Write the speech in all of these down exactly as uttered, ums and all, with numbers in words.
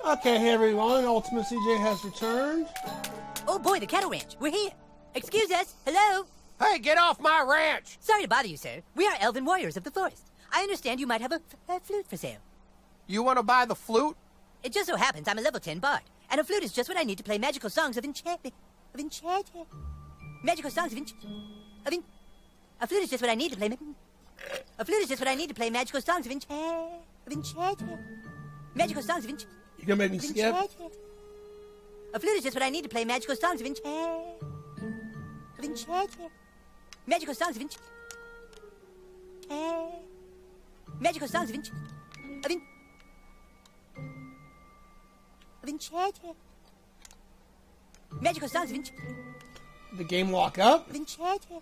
Okay, hey everyone, Ultimate C J has returned. Oh boy, the cattle ranch. We're here. Excuse us. Hello? Hey, get off my ranch! Sorry to bother you, sir. We are elven warriors of the forest. I understand you might have a, a flute for sale. You want to buy the flute? It just so happens I'm a level ten bard, and a flute is just what I need to play magical songs of enchantment. Of enchantment. Magical songs of enchantment. Of en a flute is just what I need to play. A flute is just what I need to play magical songs of enchantment. Of enchantment. Magical songs of enchantment. You gonna make me skip? A flute is just what I need to play magical songs of enchantment. Of enchantment. Magical songs of enchantment. Magical songs of enchantment. Of en Of enchantment. Magical songs of enchantment. The game lock up? Of enchantment.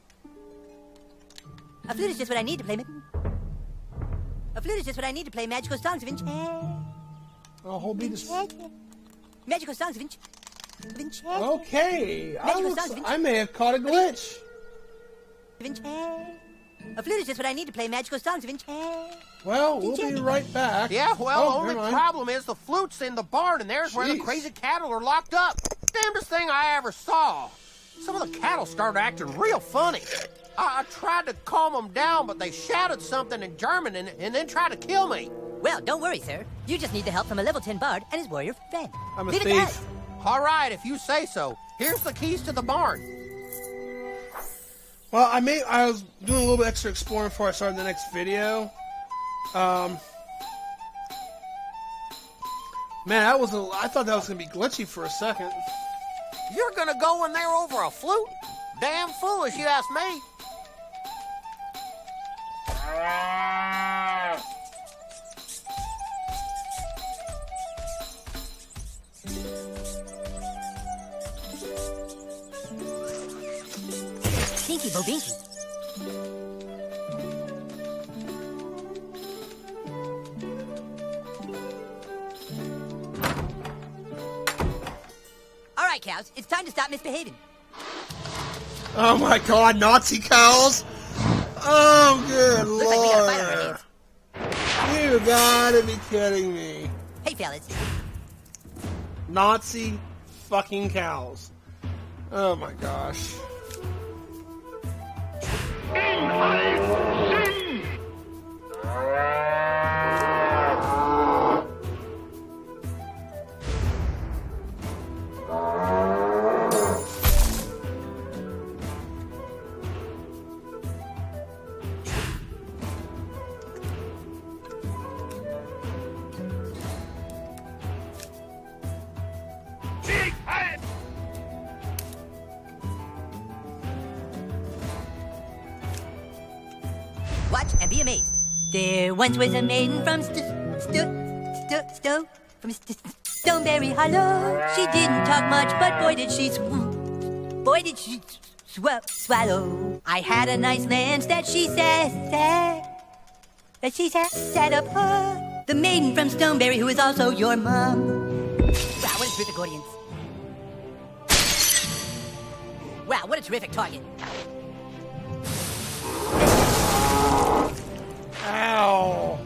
A flute is just what I need to play. A flute is just what I need to play magical songs of enchantment. I'll hold me this. Magical songs of enchantment. Of enchantment. Okay, I, Magical looks, songs of I may have caught a glitch. Of enchantment. A flute is just what I need to play magical songs of enchantment. Well, we'll be right back. Yeah, well, oh, the only never mind. problem is the flute's in the barn, and there's where the Jeez. crazy cattle are locked up. Damnedest thing I ever saw. Some of the cattle started acting real funny. I, I tried to calm them down, but they shouted something in German and, and then tried to kill me. Well, don't worry, sir. You just need the help from a level ten bard and his warrior friend. I'm a Leave it to thief. us. All right, if you say so. Here's the keys to the barn. Well, I may. I was doing a little bit extra exploring before I started the next video. Um, man, that was. A, I thought that was gonna be glitchy for a second. You're gonna go in there over a flute? Damn foolish, you ask me. Stinky Bobinky. All right, cows. It's time to stop misbehaving. Oh my God, Nazi cows! Oh, good Looks like we gotta fight on our lord! hands. You gotta be kidding me! Hey, fellas. Nazi fucking cows! Oh my gosh! Watch and be amazed. There once was a maiden from St St St Sto from St Stoneberry Hollow. She didn't talk much, but boy did she sw boy did she sw swallow. I had a nice lance that she said that she said set up her. The maiden from Stoneberry, who is also your mom. Wow, what a terrific audience! Wow, what a terrific target! Ow!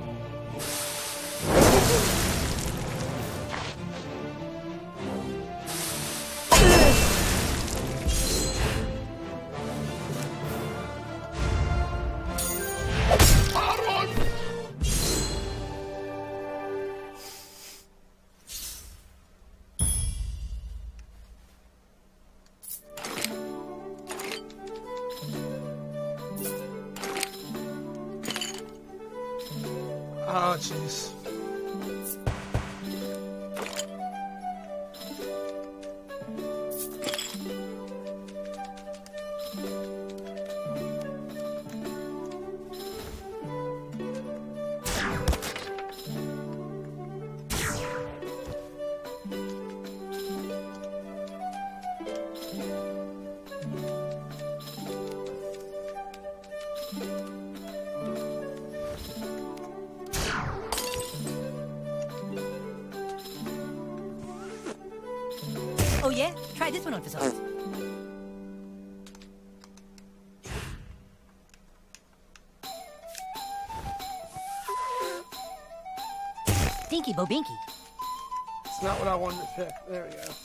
Oh, jeez. Oh yeah? Try this one on for size. Stinky Bobinky. That's not what I wanted to pick. There we go.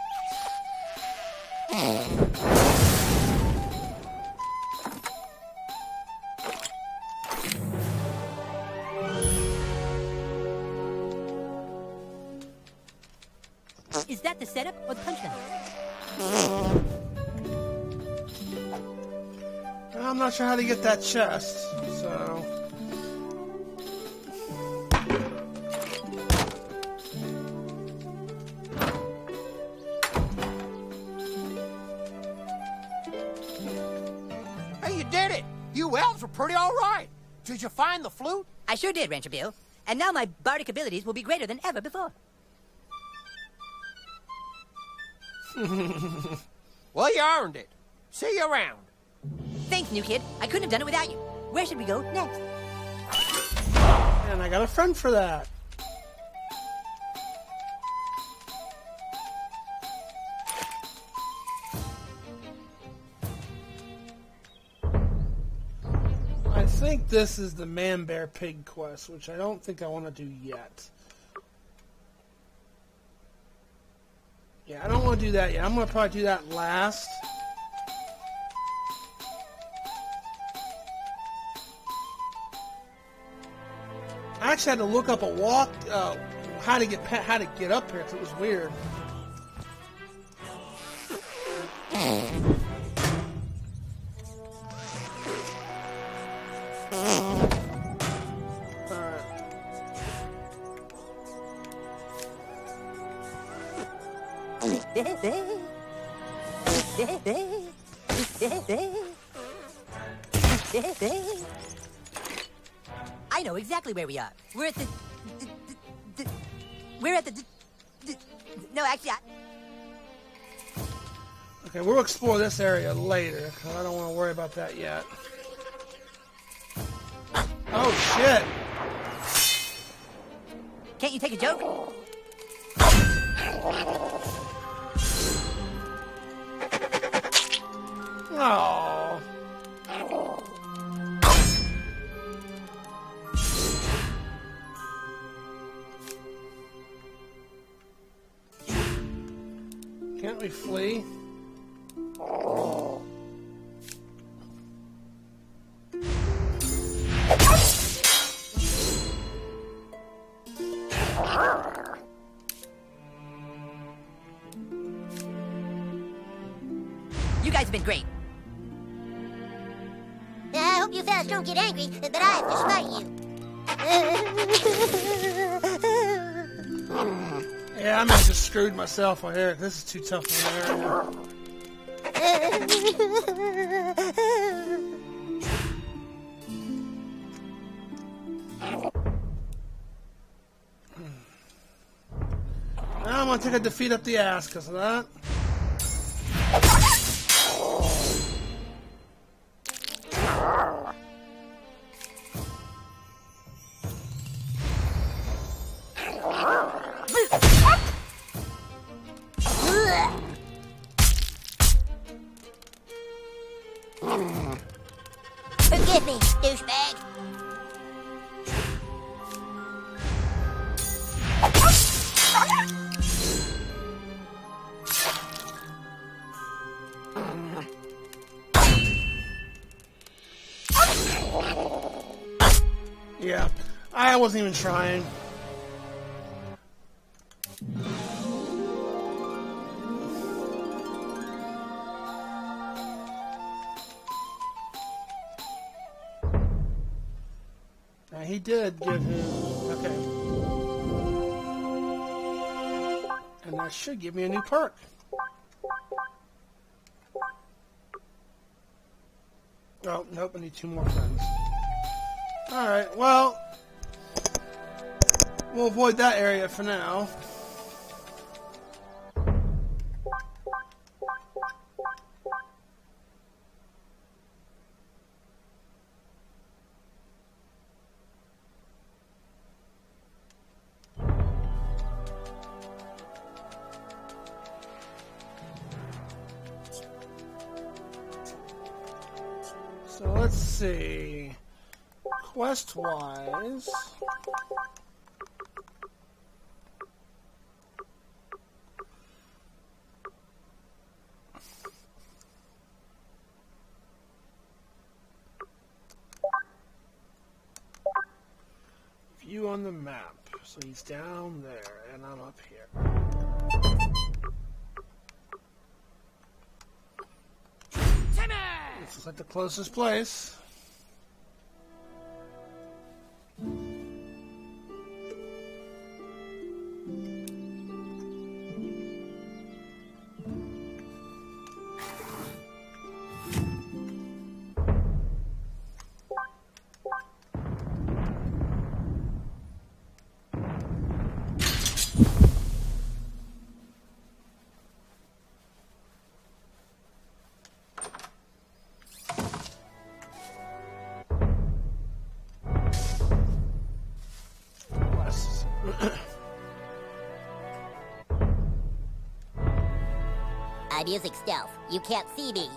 Is that the setup or the punchline? I'm not sure how to get that chest, so... Hey, you did it! You elves were pretty all right. Did you find the flute? I sure did, Rancher Bill. And now my bardic abilities will be greater than ever before. Well, you earned it. See you around. Thanks, new kid. I couldn't have done it without you. Where should we go next? And I got a friend for that. I think this is the Man Bear Pig quest, which I don't think I want to do yet. Yeah, I don't want to do that yet. I'm going to probably do that last. I actually had to look up a walk, uh, how to get how to get up here, because it was weird. I know exactly where we are. We're at the... the, the, the we're at the... the, the no, actually, I... Okay, we'll explore this area later, because I don't want to worry about that yet. Oh, shit! Can't you take a joke? Oh. Can't we flee? Oh. You guys have been great. I hope you fellas don't get angry, but I have to smite you. Yeah, I may have just screwed myself right here. This is too tough for an area. Now I'm gonna take a defeat up the ass because of that. Forgive me, douchebag. Yeah, I wasn't even trying. Now he did give him, okay. And that should give me a new perk. Oh, nope, I need two more friends. Alright, well, we'll avoid that area for now. So let's see. Quest-wise, the map. So he's down there, and I'm up here. Timmy! This is like the closest place. I'm using stealth. You can't see me.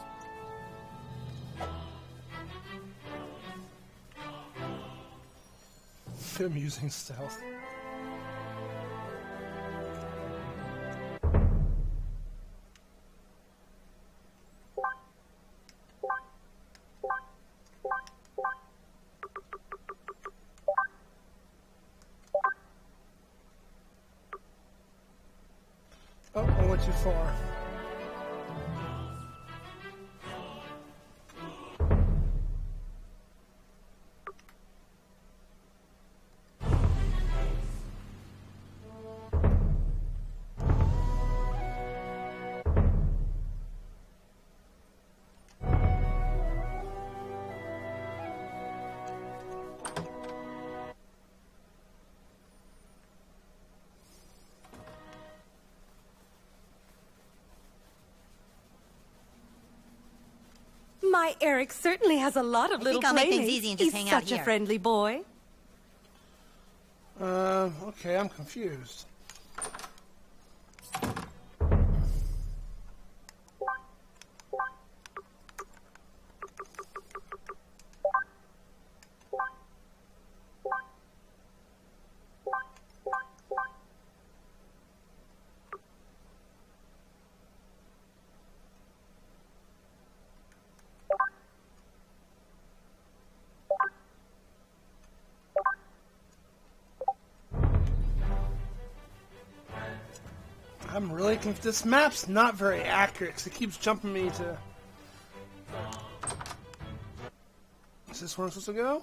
I'm using stealth. Oh, I went too far. My Eric certainly has a lot of I little think I'll make playmates. things easy and just He's hang out such a here. friendly boy. Um, okay, I'm confused. I'm really confused. This map's not very accurate because it keeps jumping me to... Is this where I'm supposed to go?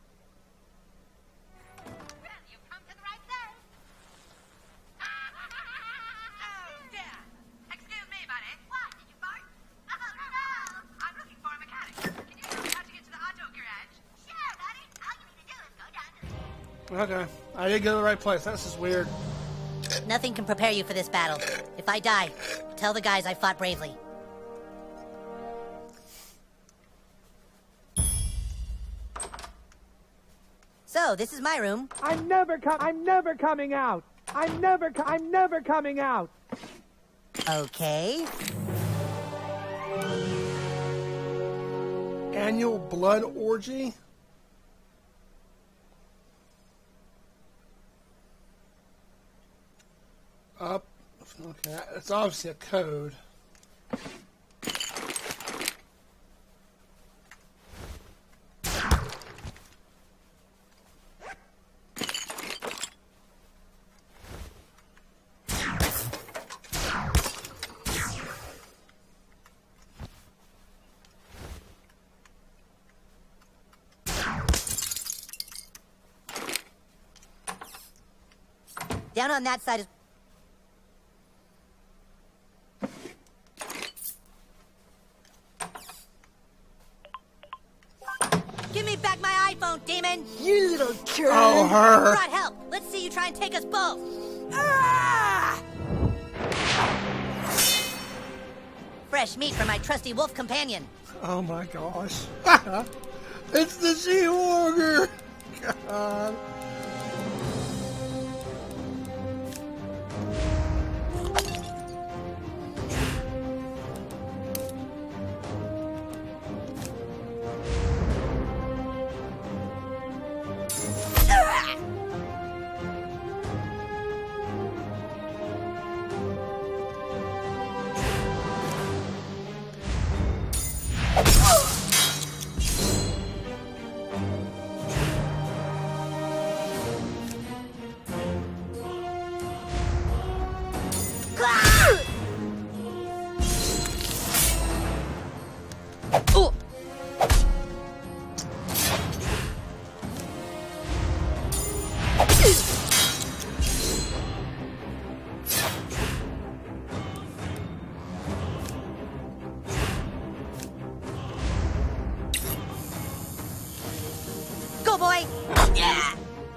You've come to the right place. Oh, dear. Excuse me, buddy. What? Did you fart? Oh, no. I'm looking for a mechanic. Can you tell me how to get to the auto garage? Sure, buddy. All you need to do is go down to the... Okay. I did go to the right place. That's just weird. Nothing can prepare you for this battle. If I die, tell the guys I fought bravely. So, this is my room. I'm never com- I'm never coming out. I'm never co- I'm never coming out. Okay. Annual blood orgy? Up. Okay, it's obviously a code. Down on that side is... Give me back my iPhone, demon! You little turd! Oh, her! Brought help! Let's see you try and take us both! Ah! Fresh meat for my trusty wolf companion. Oh my gosh. It's the She-Warger! God. boy. Yeah.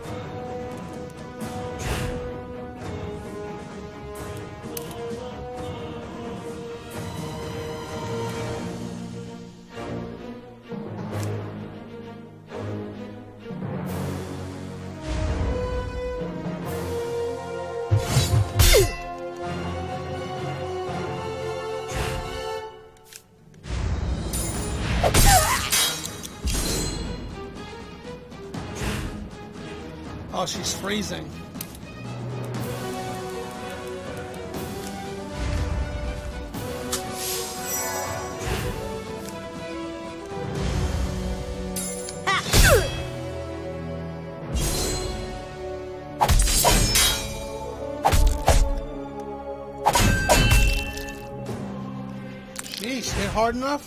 Oh, she's freezing. Sheesh, hit hard enough?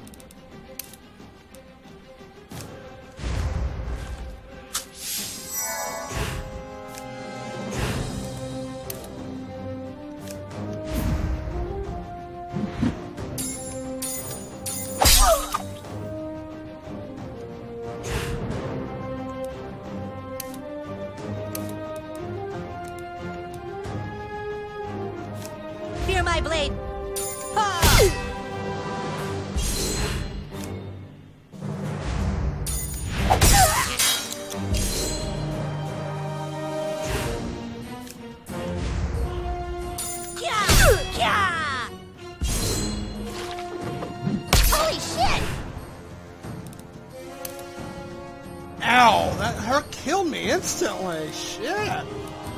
Fear my blade. Ha! Holy shit! Ow, that her killed me instantly. Shit.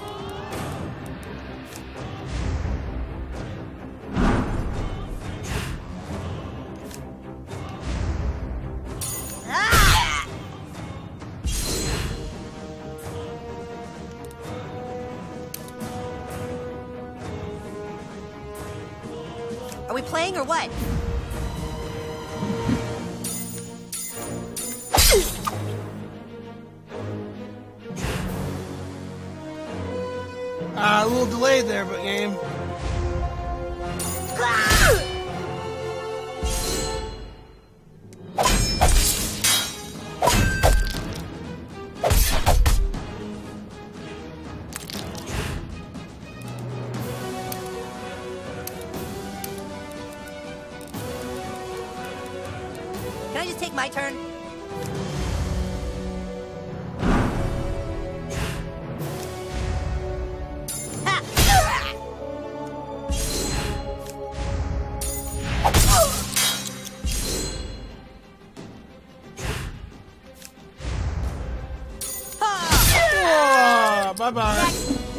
Ah! Are we playing or what? Uh, a little delayed there, but game. Can I just take my turn? Bye bye.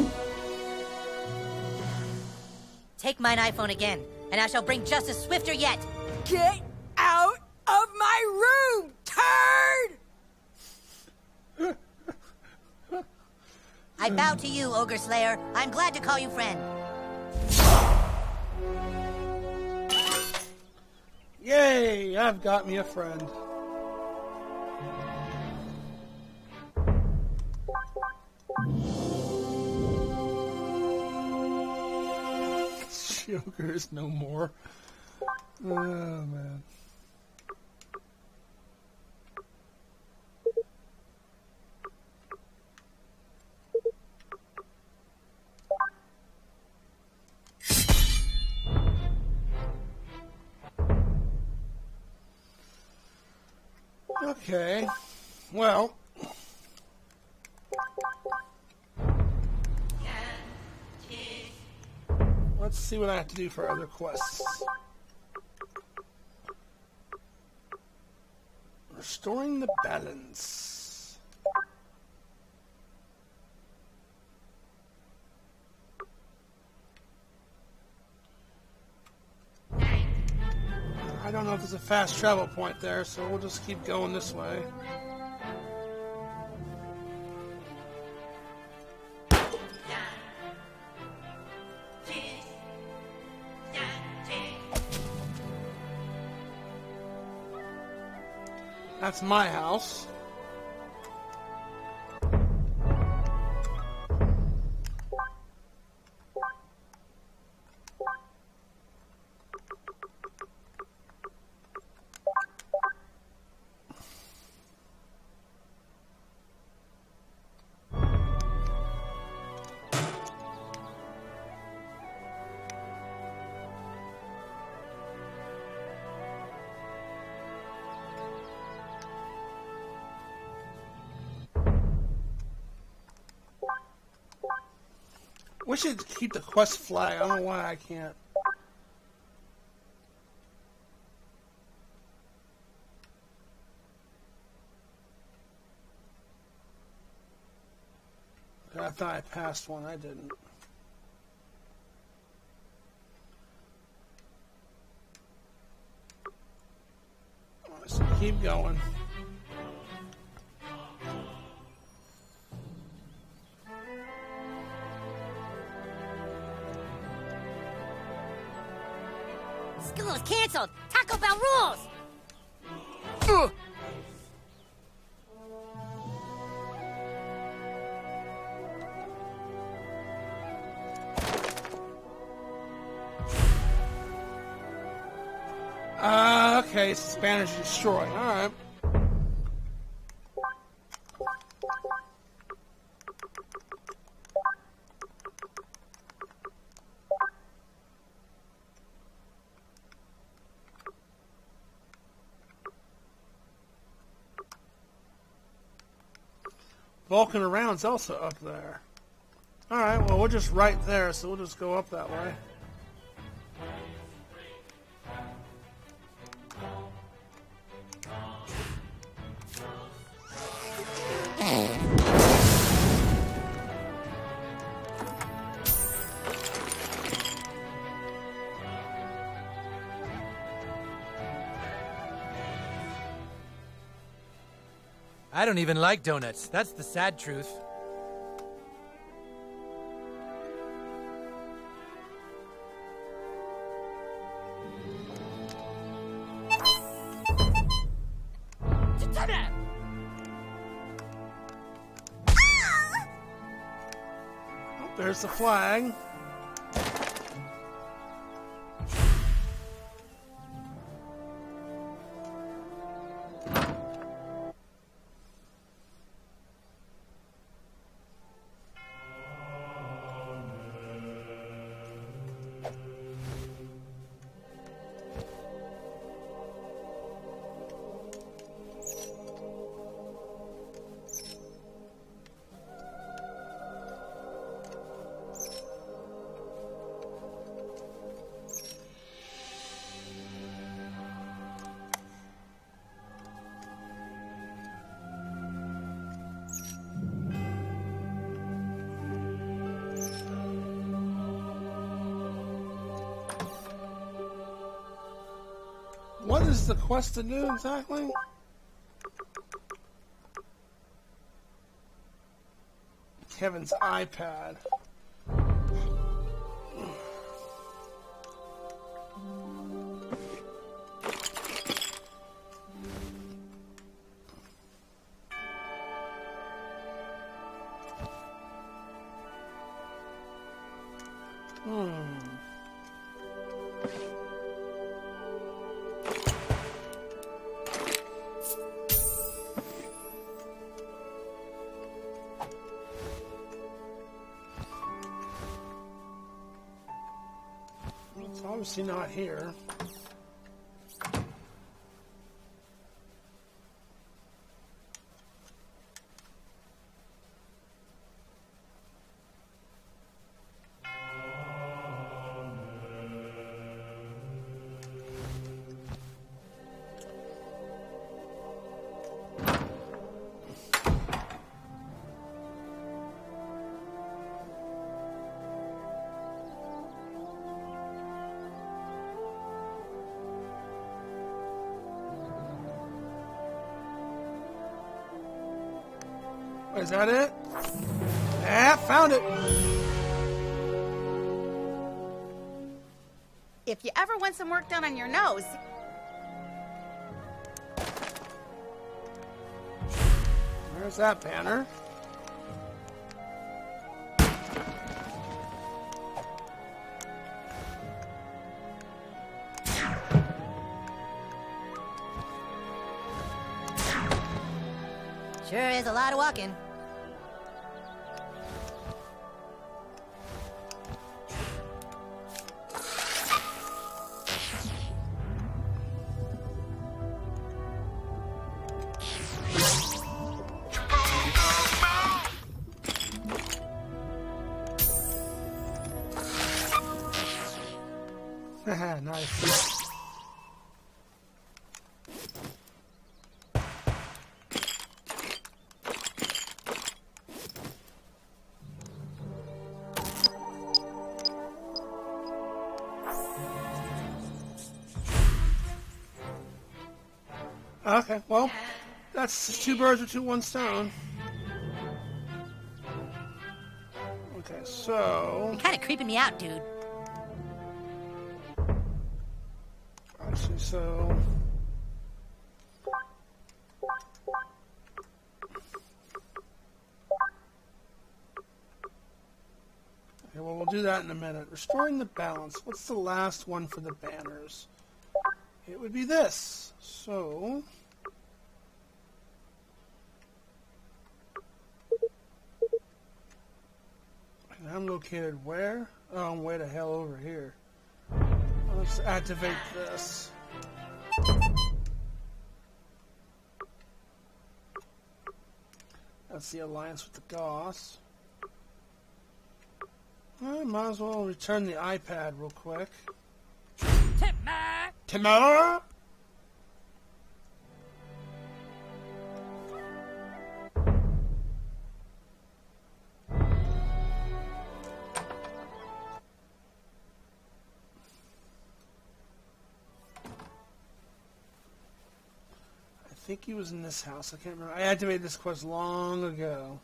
Take mine iPhone again, and I shall bring justice swifter yet. Get out of my room, turd! I bow to you, Ogre Slayer. I'm glad to call you friend. Yay, I've got me a friend. Joker is no more. Oh, man. Okay. Well. Let's see what I have to do for other quests. Restoring the balance. I don't know if there's a fast travel point there, so we'll just keep going this way. That's my house. We should keep the quest flag. I don't know why I can't. I thought I passed one. I didn't. So keep going. School is canceled. Taco Bell rules. Ugh. Uh, okay, Spanish destroy. Alright. Vulcan Around's also up there. Alright, well, we're just right there, so we'll just go up that way. I don't even like donuts. That's the sad truth. Oh, there's the flag. What is the quest to do exactly? Kevin's iPad. Hmm. It's obviously not here. Is that it? Yeah, found it. If you ever want some work done on your nose, There's that banner. Sure is a lot of walking. Nice. Okay, well, that's two birds with two one stone. Okay, so... You're kind of creeping me out, dude. Actually, so... Okay, well, we'll do that in a minute. Restoring the balance. What's the last one for the banners? It would be this. So... And I'm located where? Oh, I'm way the hell over here. Let's activate this. That's the alliance with the Goths. I might as well return the iPad real quick. Timber! Timber! I think he was in this house. I can't remember. I activated this quest long ago.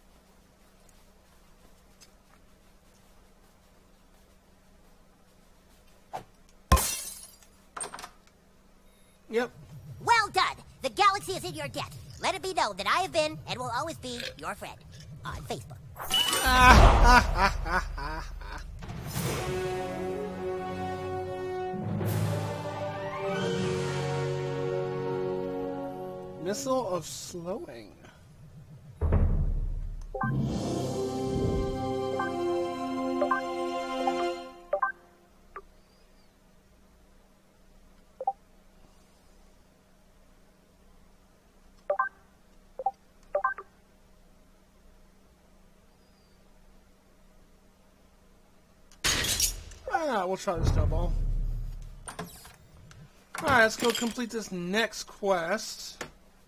Yep. Well done. The galaxy is in your debt. Let it be known that I have been and will always be your friend on Facebook. Missile of slowing. Alright, we'll try this double. Alright, let's go complete this next quest.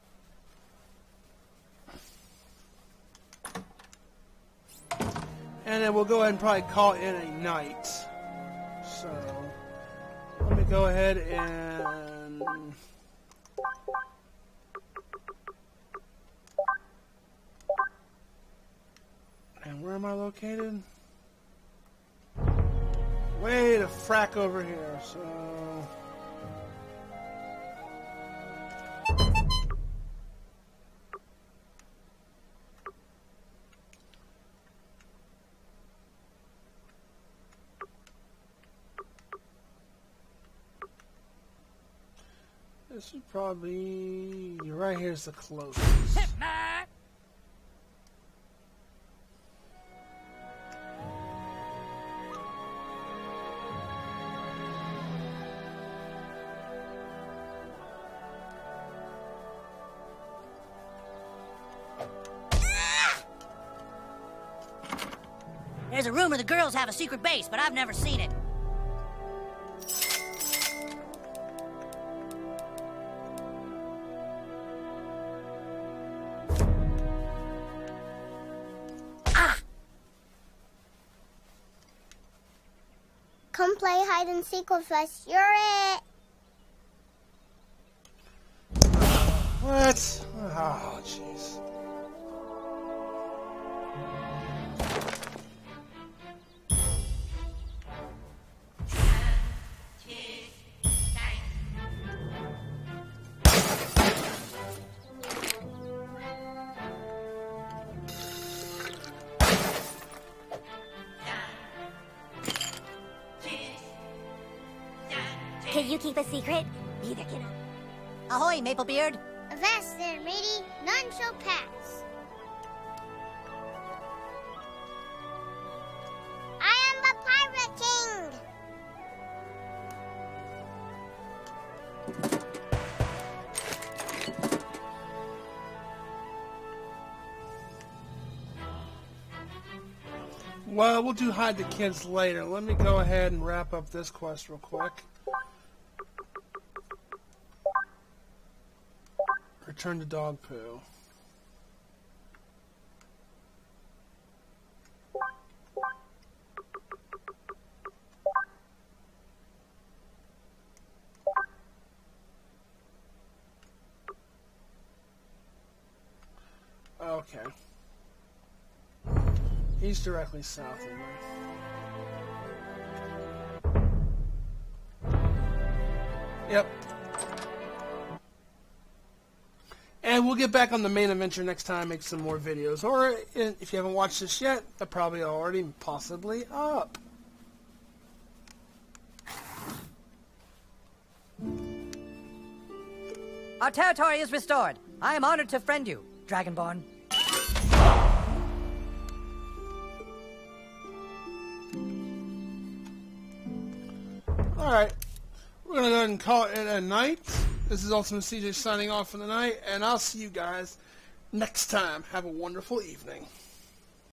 And then we'll go ahead and probably call it a night. So, let me go ahead and... And where am I located? Way to frack over here, so... This would probably... Right here's the closest. There's a rumor the girls have a secret base, but I've never seen it. Come play hide and seek with us. You're it. What? Oh, jeez. Can you keep a secret? Neither can I. Ahoy, Maplebeard. Avast there, matey. None shall pass. I am the Pirate King. Well, we'll do hide the kids later. Let me go ahead and wrap up this quest real quick. Return to dog poo. Okay. He's directly south of me. Yep. And we'll get back on the main adventure next time, make some more videos. Or, if you haven't watched this yet, they're probably already possibly up. Our territory is restored. I am honored to friend you, Dragonborn. Alright. We're going to go ahead and call it a night. This is Ultimate C J signing off for the night, and I'll see you guys next time. Have a wonderful evening.